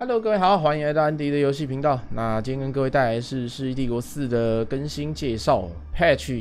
Hello，各位好，欢迎来到安迪的游戏频道。那今天跟各位带来的是《世纪帝国4》的更新介绍 ，Patch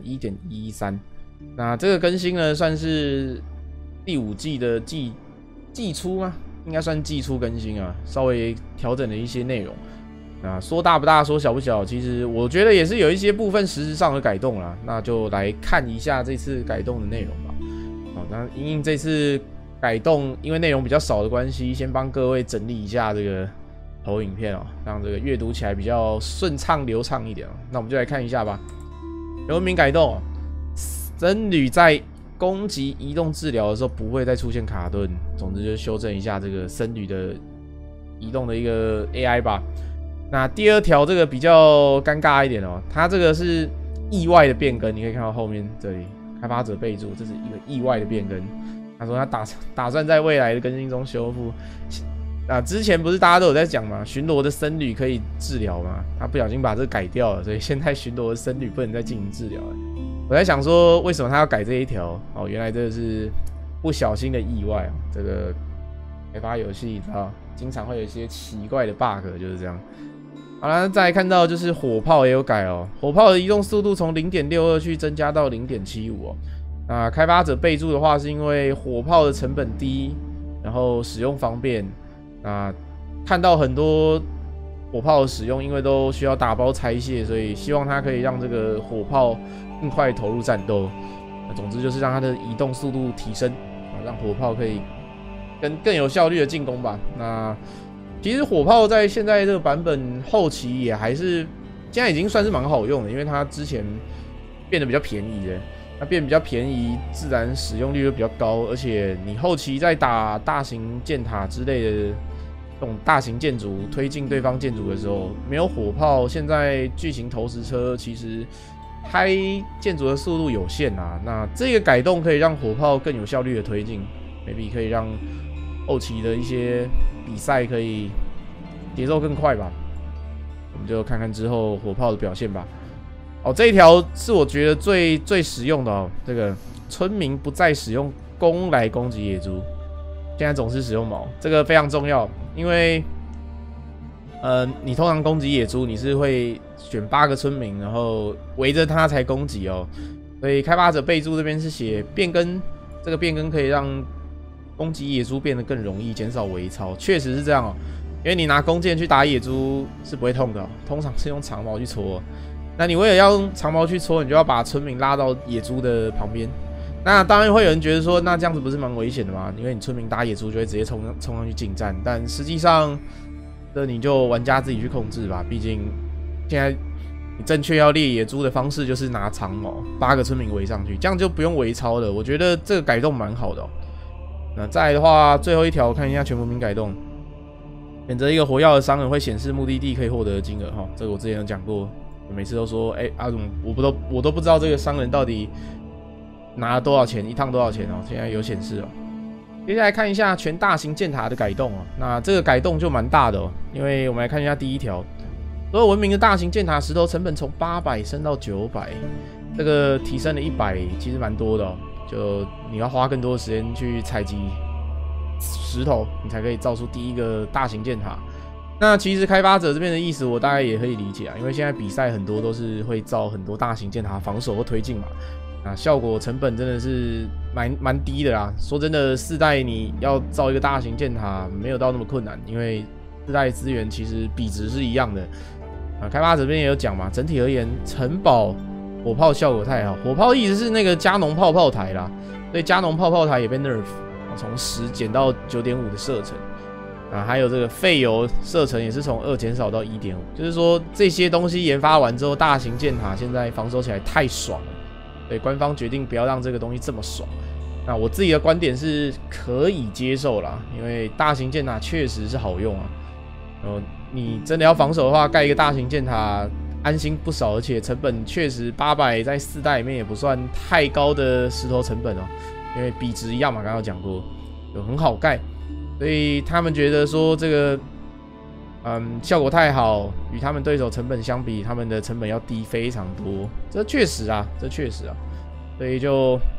7.1.113。那这个更新呢，算是第5季的季初吗？应该算季初更新啊，稍微调整了一些内容。那说大不大，说小不小，其实我觉得也是有一些部分实质上的改动啦。那就来看一下这次改动的内容吧。好，那因应这次改动，因为内容比较少的关系，先帮各位整理一下这个投影片哦，让这个阅读起来比较顺畅流畅一点哦。那我们就来看一下吧。人文名改动，僧侣在攻击移动治疗的时候不会再出现卡顿。总之就是修正一下这个僧侣的移动的一个 AI 吧。那第二条这个比较尴尬一点哦，它这个是意外的变更，你可以看到后面这里开发者备注，这是一个意外的变更。他说他打算在未来的更新中修复。之前不是大家都有在讲嘛，巡逻的僧侣可以治疗嘛？他不小心把这个改掉了，所以现在巡逻的僧侣不能再进行治疗了。我在想说，为什么他要改这一条？哦，原来这是不小心的意外哦。这个开发游戏啊，经常会有一些奇怪的 bug， 就是这样。好了，再来看到就是火炮也有改哦，火炮的移动速度从 0.62 去增加到 0.75 哦。那开发者备注的话，是因为火炮的成本低，然后使用方便。那看到很多火炮的使用，因为都需要打包拆卸，所以希望它可以让这个火炮更快投入战斗。总之就是让它的移动速度提升，让火炮可以更有效率的进攻吧。那其实火炮在现在这个版本后期也还是现在已经算是蛮好用的，因为它之前变得比较便宜的。那变比较便宜，自然使用率就比较高，而且你后期在打大型箭塔之类的这种大型建筑推进对方建筑的时候，没有火炮，现在巨型投石车其实开建筑的速度有限啊。那这个改动可以让火炮更有效率的推进 ，maybe 可以让后期的一些比赛可以节奏更快吧。我们就看看之后火炮的表现吧。哦，这一条是我觉得最实用的哦。这个村民不再使用弓来攻击野猪，现在总是使用矛，这个非常重要。因为你通常攻击野猪，你是会选8个村民，然后围着它才攻击哦。所以开发者备注这边是写变更，这个变更可以让攻击野猪变得更容易，减少微操。确实是这样哦，因为你拿弓箭去打野猪是不会痛的哦，通常是用长矛去戳。那你为了要用长矛去戳，你就要把村民拉到野猪的旁边。那当然会有人觉得说，那这样子不是蛮危险的吗？因为你村民打野猪就会直接冲上去近战。但实际上，这你就玩家自己去控制吧。毕竟现在你正确要猎野猪的方式就是拿长矛，8个村民围上去，这样就不用微操了。我觉得这个改动蛮好的哦。那再来的话，最后一条看一下全文明改动，选择一个活跃的商人会显示目的地可以获得的金额哈，这个我之前有讲过。我每次都说，我都不知道这个商人到底拿了多少钱，一趟多少钱哦。现在有显示哦。接下来看一下全大型箭塔的改动哦。那这个改动就蛮大的哦，因为我们来看一下第一条，所有文明的大型箭塔石头成本从800升到900，这个提升了100，其实蛮多的哦。就你要花更多的时间去采集石头，你才可以造出第一个大型箭塔。那其实开发者这边的意思，我大概也可以理解啊，因为现在比赛很多都是会造很多大型箭塔防守或推进嘛，那效果成本真的是蛮低的啦。说真的，4代你要造一个大型箭塔没有到那么困难，因为4代资源其实比值是一样的。开发者这边也有讲嘛，整体而言，城堡火炮效果太好，火炮一直是那个加农炮炮台啦，所以加农炮炮台也被 nerf， 从10减到 9.5 的射程。还有这个废油射程也是从2减少到 1.5， 就是说这些东西研发完之后，大型箭塔现在防守起来太爽了，所以官方决定不要让这个东西这么爽。那我自己的观点是可以接受啦，因为大型箭塔确实是好用啊。然后你真的要防守的话，盖一个大型箭塔安心不少，而且成本确实800在4代里面也不算太高的石头成本哦，因为比值一样嘛，刚刚有讲过，就很好盖。所以他们觉得说这个，效果太好，与他们对手成本相比，他们的成本要低非常多。这确实啊，所以就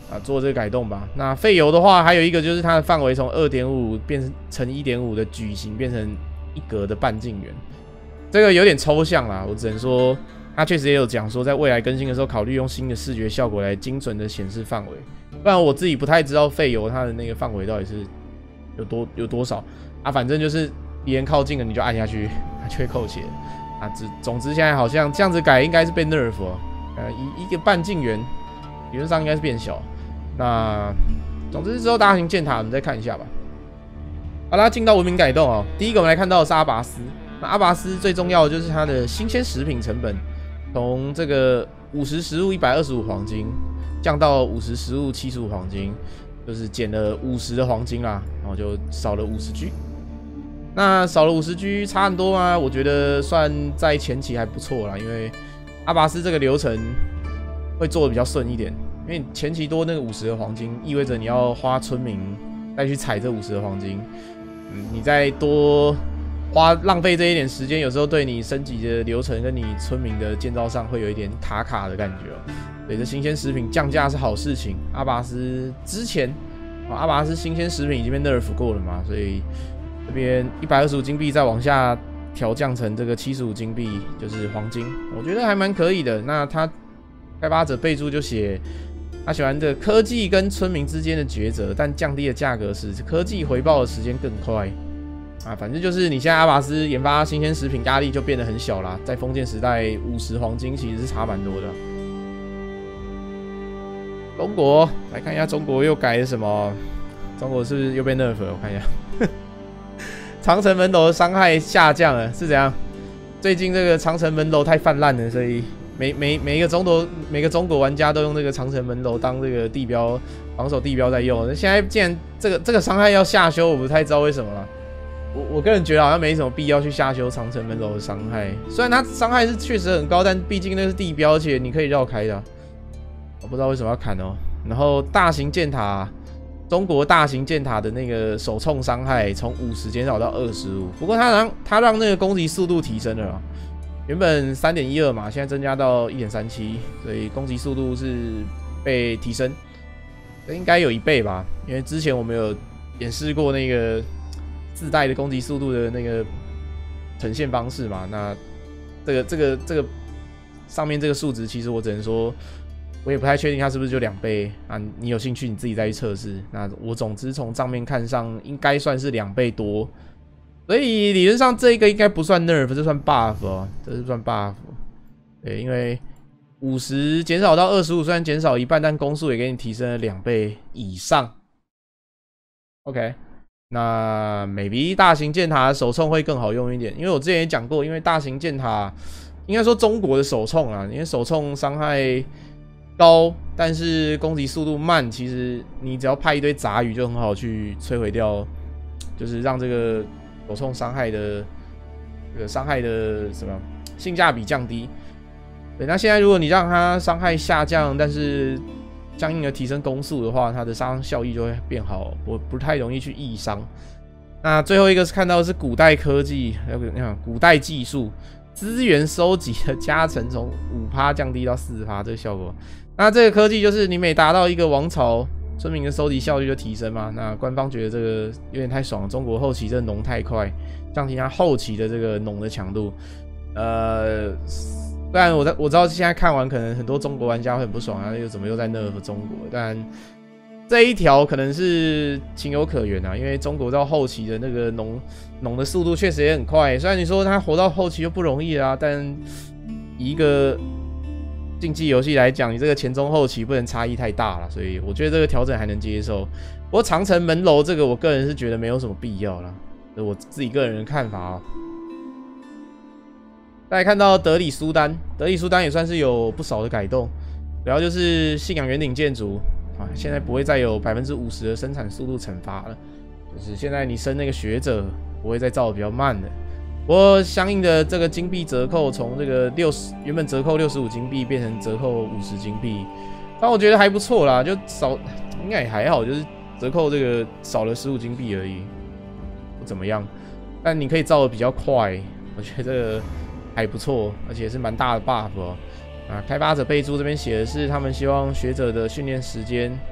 做这个改动吧。那废油的话，还有一个就是它的范围从 2.5 变成 1.5 的矩形变成一格的半径圆，这个有点抽象啦，我只能说它确实也有讲说，在未来更新的时候考虑用新的视觉效果来精准的显示范围，不然我自己不太知道废油它的那个范围到底是有多少啊，反正就是别人靠近了你就按下去，它就会扣血啊。总之现在好像这样子改应该是被 nerf 哦，一个半径圆理论上应该是变小。那总之之后大型箭塔我们再看一下吧。好啦，进到文明改动哦。第一个我们来看到的是阿拔斯。那阿拔斯最重要的就是它的新鲜食品成本，从这个50食物125黄金降到50食物75黄金，就是减了50的黄金啦，然后就少了50G。那少了50G 差很多吗？我觉得算在前期还不错啦，因为阿拔斯这个流程会做的比较顺一点。因为前期多那个50的黄金，意味着你要花村民再去采这50的黄金，你再多浪费这一点时间，有时候对你升级的流程跟你村民的建造上会有一点卡的感觉哦。所以这新鲜食品降价是好事情。阿拔斯之前，阿拔斯新鲜食品已经被 nerf 过了嘛，所以这边125金币再往下调降成这个75金币，就是黄金，我觉得还蛮可以的。那他开发者备注就写。他喜欢的科技跟村民之间的抉择，但降低的价格是科技回报的时间更快啊。反正就是你现在阿拔斯研发新鲜食品压力就变得很小啦，在封建时代50黄金其实是差蛮多的。中国来看一下，中国又改了什么？中国是不是又被 nerf 了？我看一下，长城门楼的伤害下降了，是怎样？最近这个长城门楼太泛滥了，所以。每一个中国玩家都用这个长城门楼当这个地标防守地标在用。现在既然这个伤害要下修，我不太知道为什么了。我个人觉得好像没什么必要去下修长城门楼的伤害。虽然它伤害是确实很高，但毕竟那是地标，而且你可以绕开的。我不知道为什么要砍哦。然后大型箭塔，中国大型箭塔的那个手冲伤害从50减少到25，不过它让那个攻击速度提升了啦。原本3.12嘛，现在增加到1.37，所以攻击速度是被提升，应该有1倍吧？因为之前我们有演示过那个自带的攻击速度的那个呈现方式嘛。那这个上面这个数值，其实我只能说，我也不太确定它是不是就2倍啊。你有兴趣你自己再去测试。那我总之从账面看上，应该算是2倍多。所以理论上这个应该不算 nerf， 这算 buff 哦，这是算 buff。对，因为50减少到25，虽然减少1半，但攻速也给你提升了2倍以上。OK， 那 maybe 大型箭塔的手冲会更好用一点，因为我之前也讲过，因为大型箭塔应该说中国的手冲啊，因为手冲伤害高，但是攻击速度慢，其实你只要派一堆杂鱼就很好去摧毁掉，就是让这个。手冲伤害的什么性价比降低？对，那现在如果你让它伤害下降，但是相应的提升攻速的话，它的杀伤效益就会变好，不太容易去易伤。那最后一个是看到的是古代科技，古代技术资源收集的加成从5%降低到4%，这个效果。那这个科技就是你每达到一个王朝。村民的收集效率就提升嘛？那官方觉得这个有点太爽了，中国后期这农太快，降低它后期的这个农的强度。虽然我知道现在看完可能很多中国玩家会很不爽啊，又怎么又在nerf中国？但这一条可能是情有可原啊，因为中国到后期的那个农的速度确实也很快。虽然你说它活到后期就不容易啦，但以一个竞技游戏来讲，你这个前中后期不能差异太大了，所以我觉得这个调整还能接受。不过长城门楼这个，我个人是觉得没有什么必要啦，这是我自己个人的看法哦。再来看到德里苏丹也算是有不少的改动，主要就是信仰圆顶建筑啊，现在不会再有50%的生产速度惩罚了，就是现在你升那个学者不会再造的比较慢的。不过相应的这个金币折扣从这个原本折扣65金币变成折扣50金币，但我觉得还不错啦，就少应该也还好，就是折扣这个少了15金币而已，不怎么样。但你可以造的比较快，我觉得这个还不错，而且是蛮大的 buff 哦。啊，开发者备注这边写的是他们希望学者的训练时间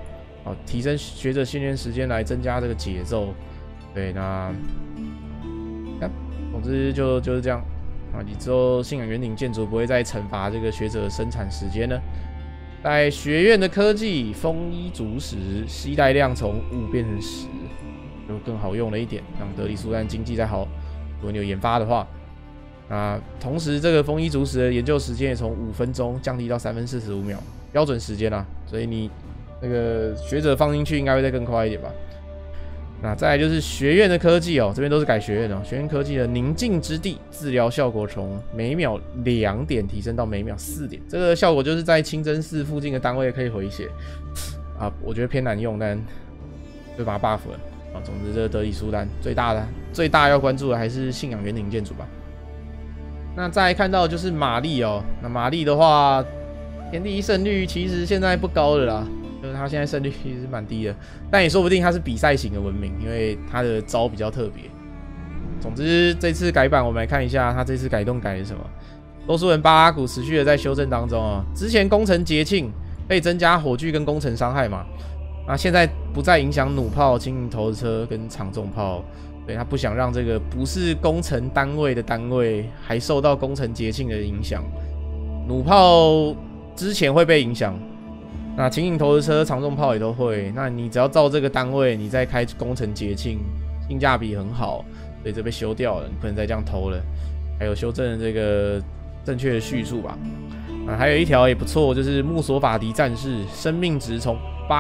好，提升学者训练时间来增加这个节奏。对，那总之就是这样啊。你之后信仰圆顶建筑不会再惩罚这个学者的生产时间呢。在学院的科技，丰衣足食，携带量从5变成10，就更好用了一点，让德里苏丹经济再好。如果你有研发的话，那同时这个丰衣足食的研究时间也从5分钟降低到3分45秒，标准时间啦。所以你那个学者放进去应该会再更快一点吧。那再来就是学院的科技哦，这边都是改学院哦。学院科技的宁静之地治疗效果从每秒2点提升到每秒4点，这个效果就是在清真寺附近的单位可以回血啊，我觉得偏难用，但就把它 buff 了啊。总之，这个德里苏丹最大要关注的还是信仰圆顶建筑吧。那再来看到就是玛丽哦，那玛丽的话，天地胜率其实现在不高了啦。就是他现在胜率其实蛮低的，但也说不定他是比赛型的文明，因为他的招比较特别。总之，这次改版我们来看一下，他这次改动改了什么。多数人巴拉古持续的在修正当中啊，之前攻城节庆可以增加火炬跟攻城伤害嘛，那现在不再影响弩炮、轻型投车跟长重炮，对他不想让这个不是攻城单位的单位还受到攻城节庆的影响。弩炮之前会被影响。那轻型投石车、长重炮也都会。那你只要照这个单位，你再开工程节庆，性价比很好，所以这被修掉了，你不能再这样投了。还有修正了这个正确的叙述吧。还有一条也不错，就是穆索法迪战士生命值从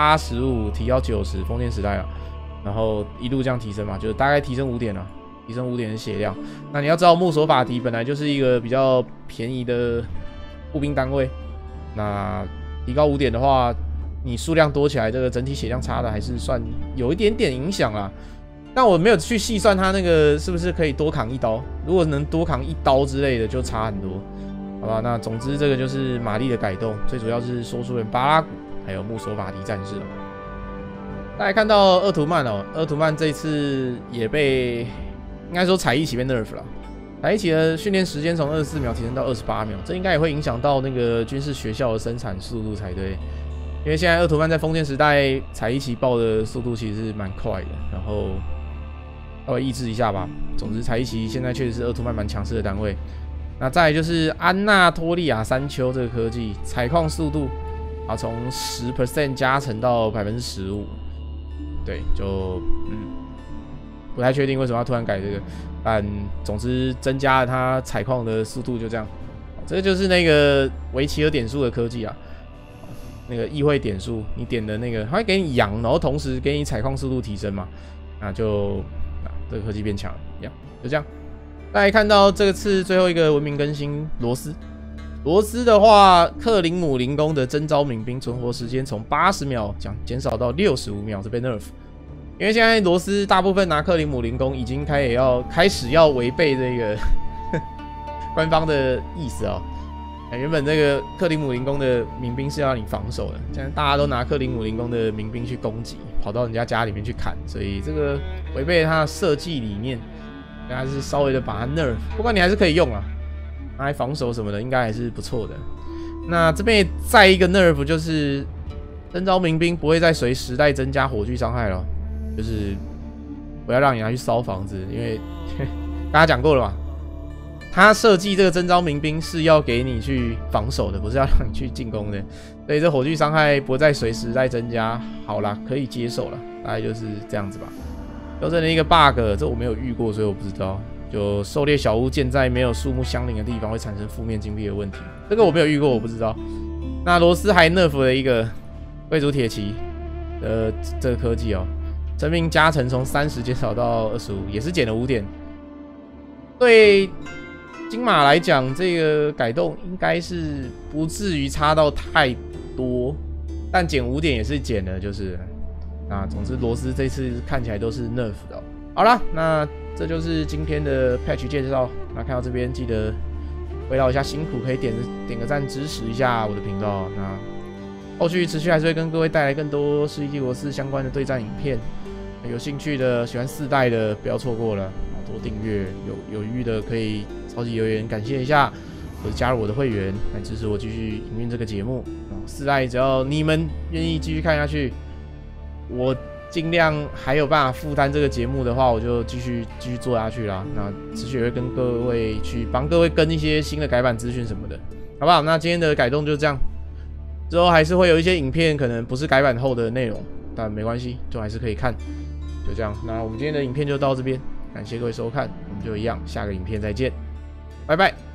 85提到90，封建时代了，然后一路这样提升嘛，就是大概提升5点了，提升5点的血量。那你要知道，穆索法迪本来就是一个比较便宜的步兵单位，那提高5点的话，你数量多起来，这个整体血量差的还是算有一点点影响啦。但我没有去细算它那个是不是可以多扛1刀，如果能多扛1刀之类的，就差很多，好吧？那总之这个就是玛丽的改动，最主要是说书人巴拉古还有穆索法迪战士。大家看到厄图曼哦，厄图曼这一次也被应该说踩一起被 nerf 了。踩一起的训练时间从24秒提升到28秒，这应该也会影响到那个军事学校的生产速度才对。因为现在厄图曼在封建时代踩一起爆的速度其实是蛮快的，然后稍微抑制一下吧。总之，踩一起现在确实是厄图曼蛮强势的单位。那再来就是安纳托利亚山丘这个科技，采矿速度啊从10% 加成到15%，对，就不太确定为什么要突然改这个。但总之增加了它采矿的速度，就这样。这个就是那个维奇尔点数的科技啊，那个议会点数，你点的那个，它会给你养，然后同时给你采矿速度提升嘛，那就这个科技变强了，就这样。大家看到这次最后一个文明更新罗斯，罗斯的话，克林姆林宫的征召民兵存活时间从80秒减少到65秒，这被 nerf。因为现在罗斯大部分拿克林姆林宫已经开始要违背这个官方的意思哦。原本这个克林姆林宫的民兵是要你防守的，现在大家都拿克林姆林宫的民兵去攻击，跑到人家家里面去砍，所以这个违背他的设计理念，还是稍微的把它 nerf。不过你还是可以用啊，拿来防守什么的，应该还是不错的。那这边再一个 nerf 就是征召民兵不会再随时代增加火炬伤害了。就是不要让你拿去烧房子，因为大家讲过了嘛，他设计这个征召民兵是要给你去防守的，不是要让你去进攻的，所以这火炬伤害不再随时在增加，好啦，可以接受了，大概就是这样子吧。修正了一个 bug， 这我没有遇过，所以我不知道。就狩猎小屋建在没有树木相邻的地方会产生负面金币的问题，这个我没有遇过，我不知道。那罗斯还 nerf 了一个贵族铁骑的这个科技哦。生命加成从30减少到25，也是减了5点。对金马来讲，这个改动应该是不至于差到太多，但减5点也是减了，就是总之罗斯这次看起来都是 nerf 的哦。好啦，那这就是今天的 patch 介绍。那看到这边记得回报一下辛苦，可以点个赞支持一下我的频道。那后续持续还是会跟各位带来更多世纪帝国4相关的对战影片。有兴趣的、喜欢4代的，不要错过了，多订阅。有余的可以超级留言感谢一下，或者加入我的会员来支持我继续营运这个节目。4代只要你们愿意继续看下去， 我尽量还有办法负担这个节目的话，我就继续做下去啦。那持续会跟各位去帮各位跟一些新的改版资讯什么的，好不好？那今天的改动就这样，之后还是会有一些影片，可能不是改版后的内容，但没关系，就还是可以看。就这样，那我们今天的影片就到这边，感谢各位收看，我们就一样，下个影片再见，拜拜。